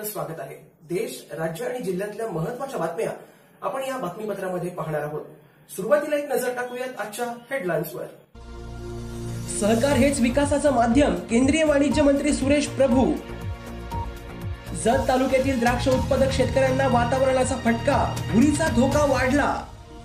आपलं स्वागत आहे। देश, राज्य आणि जिल्ह्यातल्या महत्त्वाच्या बातम्या आपण या बातमीपत्रामध्ये पाहणार आहोत। सुरुवातीला एक नजर टाकूयात आजच्या हेडलाईन्सवर। सहकार हेच विकासाचं माध्यम, केंद्रीय वाणिज्य मंत्री सुरेश प्रभू। जत तालुक्यातील द्राक्ष उत्पादक शेतकऱ्यांना वातावरणाचा फटका, भुरीचा धोका वाढला।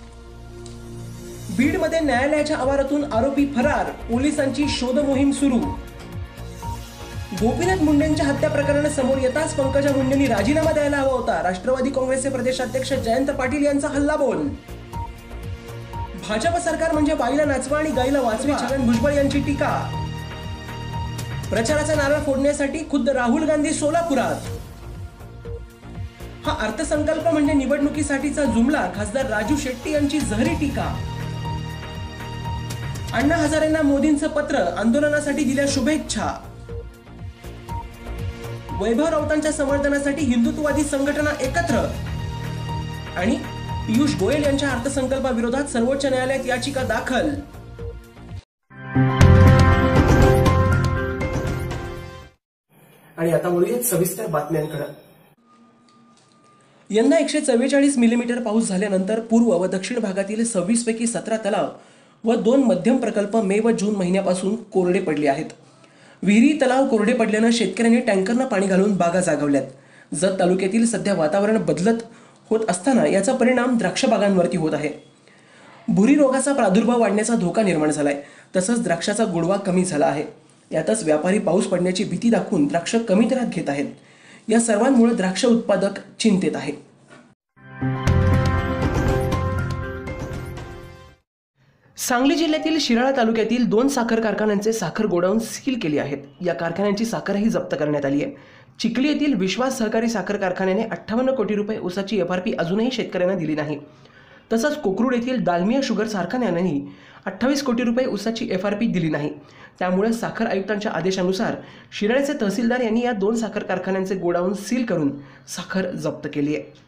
बीडमध्ये न्यायालयाच्या आवारातून आरोपी फरार, पोलिसांची शोध मोहीम सुरू। गोपीनाथ मुंडेंच्या हत्या प्रकरण समोर येताच पंकजा मुंडेंनी राजीनामा द्यायला हवा होता, राष्ट्रवादी काँग्रेसचे प्रदेशाध्यक्ष जयंत पाटील यांचा हल्लाबोल। भाजप सरकार म्हणजे बाईला नाचवा आणि गाईला वाचवा, छगन भुजबळ यांची टीका। प्रचाराचा नारळ फोडण्यासाठी खुद्द राहुल गांधी सोलापुरात। हा अर्थसंकल्प म्हणजे निवडणुकीसाठीचा जुमला, खासदार राजू शेट्टी यांची जहरी टीका। अण्णा हजारेंना मोदींचं पत्र, आंदोलनासाठी दिल्या शुभेच्छा। वैभव राऊतांच्या समर्थनासाठी हिंदुत्ववादी संघटना एकत्र। आणि पियुष गोयल यांच्या अर्थसंकल्पाविरोधात सर्वोच्च न्यायालयात याचिका दाखल। आणि आता वळूयात सविस्तर बातम्यांकडे। यंदा 144 मिलीमीटर पाऊस झाल्यानंतर पूर्व व दक्षिण भागातील 26 पैकी 17 तलाव व 2 मध्यम प्रकल्प मे व जून महिन्यापासून कोरडे पडले आहेत। विहिरी, तलाव कोरडे पडल्याने शेतकऱ्यांनी टँकरनं पाणी घालून बागा जागवल्यात। जत तालुक्यातील सध्या वातावरण बदलत होत असताना याचा परिणाम द्राक्ष बागांवरती होत आहे। भुरी रोगाचा प्रादुर्भाव वाढण्याचा धोका निर्माण झालाय, तसंच द्राक्षाचा गोडवा कमी झाला आहे। यातच व्यापारी पाऊस पडण्याची भीती दाखवून द्राक्ष कमी दरात घेत आहेत। या सर्वांमुळे द्राक्ष उत्पादक चिंतेत आहे। सांगली जिल्ह्यातील शिराळा तालुक्यातील 2 साखर कारखान्यांचे साखर गोडाऊन सील केली आहेत। या कारखान्यांची साखरही जप्त करण्यात आली आहे। चिखली येथील विश्वास सहकारी साखर कारखान्याने 58 कोटी रुपये ऊसाची एफआरपी अजूनही शेतकऱ्यांना दिली नाही। तसंच कोकरूड येथील दालमिया शुगर कारखान्यानेही 28 कोटी रुपये ऊसाची एफआरपी दिली नाही। त्यामुळे साखर आयुक्तांच्या आदेशानुसार शिराळ्याचे तहसीलदार यांनी या 2 साखर कारखान्यांचे गोडाऊन सील करून साखर जप्त केली आहे।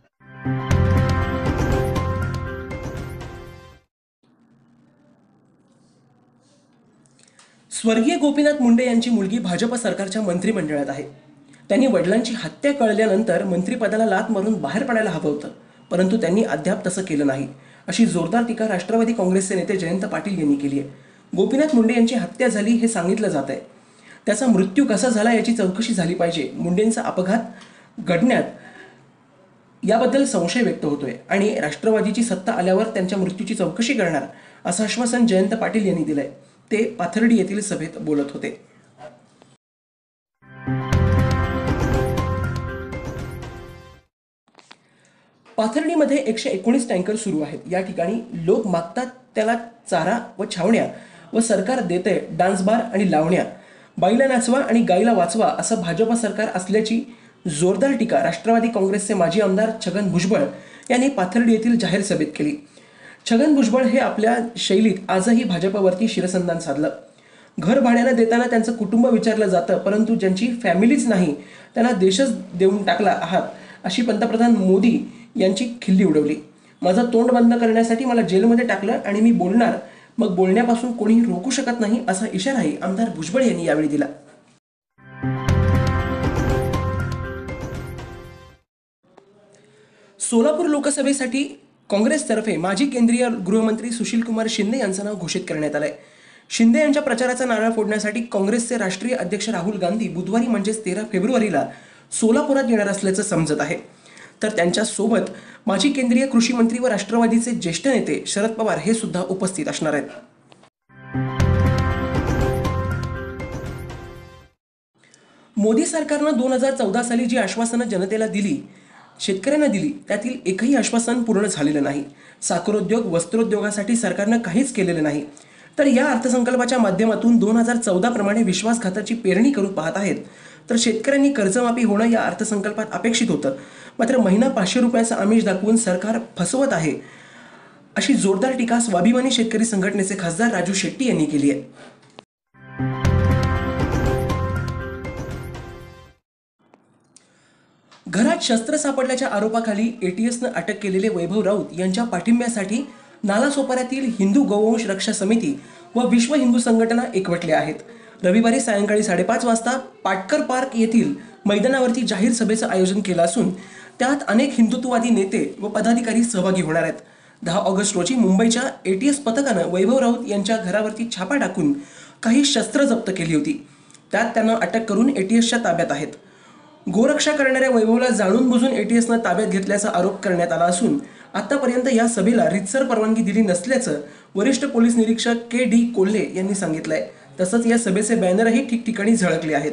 स्वर्गीय गोपीनाथ मुंडे यांची मुलगी भाजप सरकारच्या मंत्रिमंडळात आहे। त्यांनी वडिलांची हत्या कळल्यानंतर मंत्रिपदाला लाथ मारून बाहेर पडायला हवं होतं, परंतु त्यांनी अद्याप तसं केलं नाही, अशी जोरदार टीका राष्ट्रवादी काँग्रेसचे नेते जयंत पाटील यांनी केली आहे। गोपीनाथ मुंडे यांची हत्या झाली हे सांगितलं जात आहे, त्याचा मृत्यू कसा झाला याची चौकशी झाली पाहिजे। मुंडेंचा अपघात घडण्यात याबद्दल संशय व्यक्त होतोय आणि राष्ट्रवादीची सत्ता आल्यावर त्यांच्या मृत्यूची चौकशी करणार, असं आश्वासन जयंत पाटील यांनी दिलंय। ते पाथर्डी येथील सभेत बोलत होते। पाथर्डीमध्ये 119 टँकर सुरू आहेत। या ठिकाणी लोक मागतात त्याला चारा व छावण्या व सरकार देते डान्स बार आणि लावण्या। बाईला नाचवा आणि गाईला वाचवा असं भाजप सरकार असल्याची जोरदार टीका राष्ट्रवादी काँग्रेसचे माजी आमदार छगन भुजबळ यांनी पाथर्डी येथील जाहीर सभेत केली। छगन भुजबळ हे आपल्या शैलीत आजही भाजपवरती शिरसंधान साधलं। घर भाड्यानं देताना त्यांचं कुटुंब विचारलं जातं, परंतु ज्यांची फॅमिलीच नाही त्यांना देशच देऊन टाकला आहात, अशी पंतप्रधान मोदी यांची खिल्ली उडवली। माझं तोंड बंद करण्यासाठी मला जेलमध्ये टाकलं आणि मी बोलणार, मग बोलण्यापासून कोणीही रोखू शकत नाही, असा इशाराही आमदार भुजबळ यांनी यावेळी दिला। सोलापूर लोकसभेसाठी काँग्रेसतर्फे माजी केंद्रीय गृहमंत्री सुशीलकुमार शिंदे यांचं नाव घोषित करण्यात आलंय। शिंदे यांच्या प्रचाराचा नारळ फोडण्यासाठी काँग्रेसचे राष्ट्रीय अध्यक्ष राहुल गांधी बुधवारी म्हणजेच 13 फेब्रुवारीला सोलापुरात येणार असल्याचं समजत आहे। तर त्यांच्या सोबत माजी केंद्रीय कृषी मंत्री व राष्ट्रवादीचे ज्येष्ठ नेते शरद पवार हे सुद्धा उपस्थित असणार आहेत। मोदी सरकारनं 2014 साली जी आश्वासनं जनतेला दिली, शेतकऱ्यांना दिली, त्यातील एकही आश्वासन पूर्ण झालेलं नाही। साखरोद्योग, वस्त्रोद्योगासाठी सरकारनं काहीच केलेलं नाही। तर या अर्थसंकल्पाच्या माध्यमातून 2014 प्रमाणे विश्वासघाताची पेरणी करून पाहत आहेत। तर शेतकऱ्यांनी कर्जमाफी होणं या अर्थसंकल्पात अपेक्षित होतं, मात्र महिना 500 रुपयाचं आमिष दाखवून सरकार फसवत आहे, अशी जोरदार टीका स्वाभिमानी शेतकरी संघटनेचे खासदार राजू शेट्टी यांनी केली आहे। घरात शस्त्र सापडल्याच्या आरोपाखाली एटीएसनं अटक केलेले वैभव राऊत यांच्या पाठिंब्यासाठी नालासोपाऱ्यातील हिंदू गौवंश रक्षा समिती व विश्व हिंदू संघटना एकवटल्या आहेत। रविवारी सायंकाळी 5:30 वाजता पाटकर पार्क येथील मैदानावरती जाहीर सभेचं आयोजन केलं असून त्यात अनेक हिंदुत्ववादी नेते व पदाधिकारी सहभागी होणार आहेत। 10 ऑगस्ट रोजी मुंबईच्या एटीएस पथकानं वैभव राऊत यांच्या घरावरती छापा टाकून काही शस्त्र जप्त केली होती। त्यात त्यांना अटक करून एटीएसच्या ताब्यात आहेत। गोरक्षा करणाऱ्या वैभवला जाणून बुजून एटीएसनं ताब्यात घेतल्याचा आरोप करण्यात आला असून आतापर्यंत या सभेला रितसर परवानगी दिली नसल्याचं वरिष्ठ पोलीस निरीक्षक के.डी. कोल्हे यांनी सांगितलंय। तसंच या सभेचे बॅनरही ठिकठिकाणी झळकले आहेत।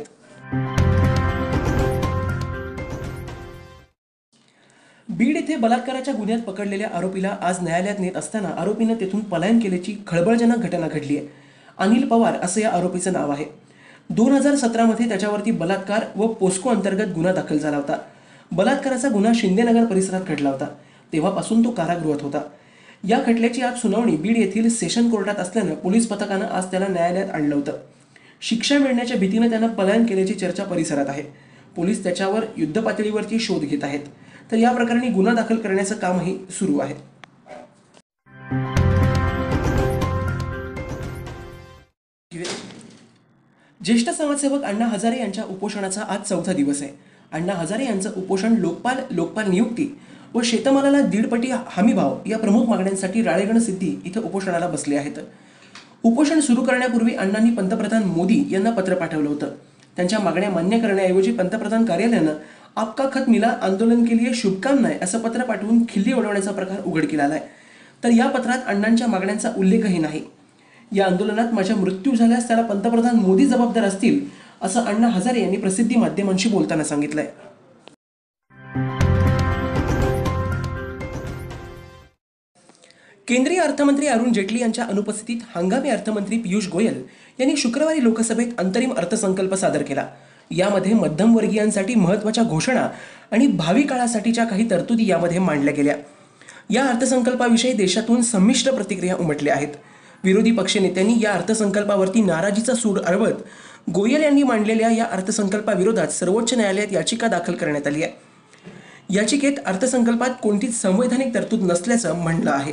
बीड येथे बलात्काराच्या गुन्ह्यात पकडलेल्या आरोपीला आज न्यायालयात नेत असताना आरोपीनं तेथून पलायन केल्याची खळबळजनक घटना घडली आहे। अनिल पवार असं या आरोपीचं नाव आहे। 2017 मध्ये त्याच्यावरती बलात्कार व पोस्को अंतर्गत गुन्हा दाखल झाला होता। बलात्काराचा गुन्हा शिंदेनगर परिसरात घडला होता। तेव्हापासून तो कारागृहात होता। या खटल्याची आज सुनावणी बीड येथील सेशन कोर्टात असल्यानं पोलीस पथकानं आज त्याला न्यायालयात आणलं होतं। शिक्षा मिळण्याच्या भीतीनं त्यानं पलायन केल्याची चर्चा परिसरात आहे। पोलीस त्याच्यावर युद्ध पातळीवरती शोध घेत आहेत। तर या प्रकरणी गुन्हा दाखल करण्याचं कामही सुरू आहे। ज्येष्ठ समाजसेवक अण्णा हजारे यांच्या उपोषणाचा आज 4था दिवस आहे। अण्णा हजारे यांचं उपोषण लोकपाल नियुक्ती व शेतमालाला 1.5 पटी हमीभाव या प्रमुख मागण्यांसाठी राळेगण सिद्धी इथं उपोषणाला बसले आहेत। उपोषण सुरू करण्यापूर्वी अण्णांनी पंतप्रधान मोदी यांना पत्र पाठवलं होतं। त्यांच्या मागण्या मान्य करण्याऐवजी पंतप्रधान कार्यालयानं आपका खत मिला आंदोलन के लिए शुभकामनाएं असं पत्र पाठवून खिल्ली उडवण्याचा प्रकार उघडकीला आलाय। तर या पत्रात अण्णांच्या मागण्यांचा उल्लेखही नाही। या आंदोलनात माझा मृत्यू झाल्यास त्याला पंतप्रधान मोदी जबाबदार असतील असं अण्णा हजारे यांनी प्रसिद्धी माध्यमांशी बोलताना सांगितलंय। केंद्रीय अर्थमंत्री अरुण जेटली यांच्या अनुपस्थितीत हंगामी अर्थमंत्री पियुष गोयल यांनी शुक्रवारी लोकसभेत अंतरिम अर्थसंकल्प सादर केला। यामध्ये मध्यमवर्गीयांसाठी महत्त्वाच्या घोषणा आणि भावी काळासाठीच्या काही तरतुदी यामध्ये मांडल्या गेल्या। या अर्थसंकल्पाविषयी देशातून संमिश्र प्रतिक्रिया उमटल्या आहेत। विरोधी पक्षनेत्यांनी या अर्थसंकल्पावरती नाराजीचा सूर अरवत गोयल यांनी मांडलेल्या या अर्थसंकल्पाविरोधात सर्वोच्च न्यायालयात याचिका दाखल करण्यात आली आहे। याचिकेत अर्थसंकल्पात कोणतीच संवैधानिक तरतूद नसल्याचं म्हणलं आहे।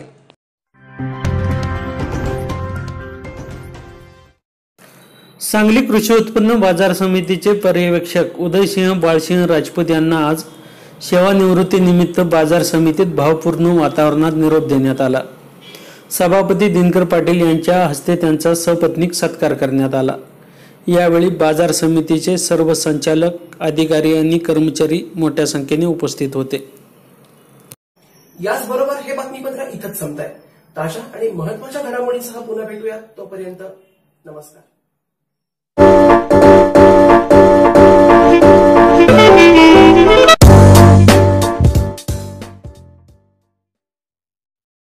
सांगली कृषी उत्पन्न बाजार समितीचे पर्यवेक्षक उदयसिंह बाळसिंह राजपूत यांना आज सेवानिवृत्तीनिमित्त बाजार समितीत भावपूर्ण वातावरणात निरोप देण्यात आला। सभापती दिनकर पाटील यांच्या हस्ते त्यांचा सपत्नीक सत्कार करण्यात आला। यावेळी बाजार समितीचे सर्व संचालक, अधिकारी आणि कर्मचारी मोठ्या संख्येने उपस्थित होते। याचबरोबर हे बातमीपत्र इथंच संपतंय। ताज्या आणि महत्त्वाच्या घडामोडींसह पुन्हा भेटूया। तोपर्यंत नमस्कार।